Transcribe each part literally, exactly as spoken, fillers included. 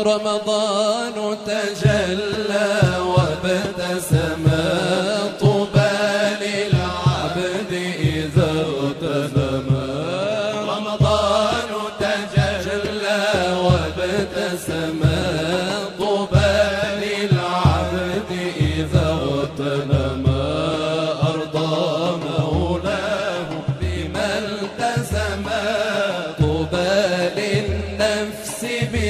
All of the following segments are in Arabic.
رمضان تجلى وابتسم طوبى للعبد إذا اغتنم. رمضان تجلى وابتسم طوبى للعبد إذا اغتنم. أرضى مولاه بما التزم طوبى للنفس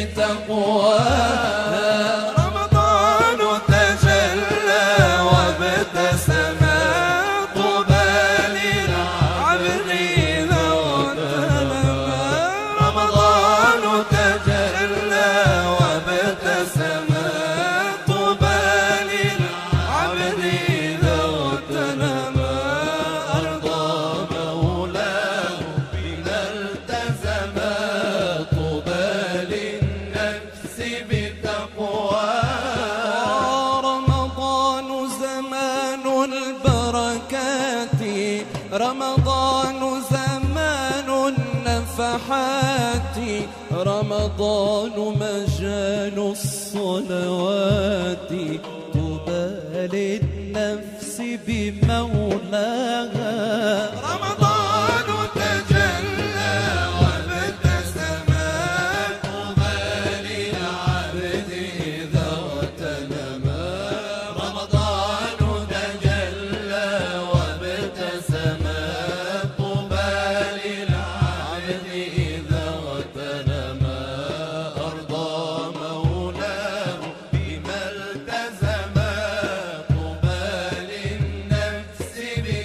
بتقواها. رمضان تجلى وابتسم طوبى للعبد إذا اغتنم. رمضان تجلى وابتسم طوبى للعبد إذا اغتنم. أرضى مولاه بما التزم طوبى للنفس بتقواها. رمضان زمان البركات، رمضان زمان النفحات، رمضان مجال الصلوات. طوبى للنفس بمولاها. رمضان تجلى وابتسم طوبى للعبد إذا اغتنم. رمضان تجلى وابتسم طوبى للعبد إذا اغتنم. أرضى مولاه بما التزم طوبى للنفس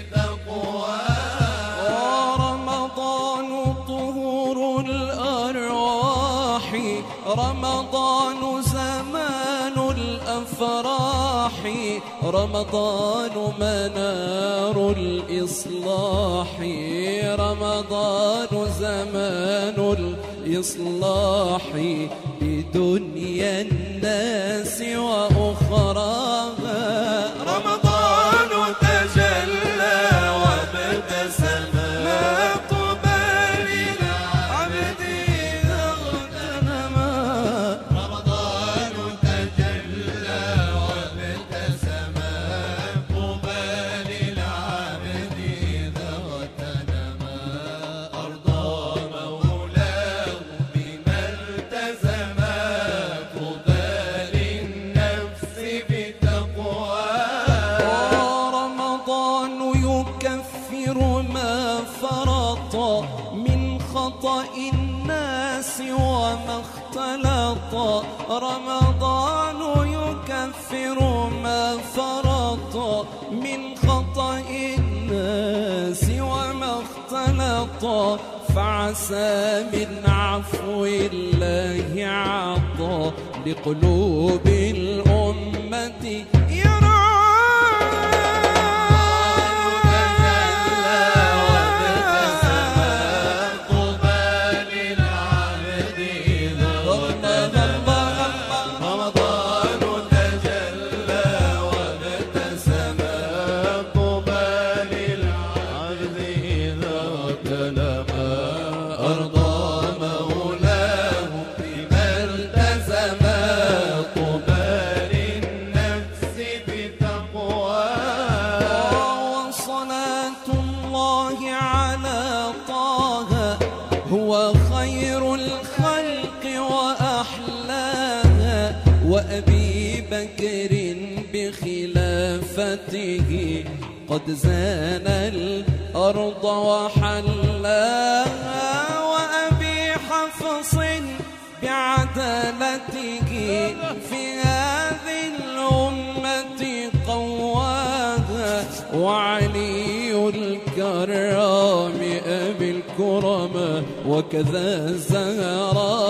بتقواها. رمضان طهور الأرواح، رمضان زمان الأفراح، رمضان منار الإصلاح، رمضان زمان الإصلاح لدنيا الناس وأخراها. رمضان تجلى وابتسم طوبى للعبد إذا اغتنم. رمضان تجلى وابتسم طوبى للعبد إذا اغتنم. أرضى مولاه بما التزم طوبى للنفس بتقواها. رمضان يكفر ما فرط من خطأ الناس وما اختلط. رمضان يكفر ما فرط من خطأ الناس وما اختلط. فعسى من عفو الله عطا لقلوب الأمة هو خير الخلق وأحلاها. وأبي بكر بخلافته قد زان الأرض وحلاها. وأبي حفص بعدالته في هذه الأمة قواها. وعلي الكرام أبي الكرم وكذا زهراء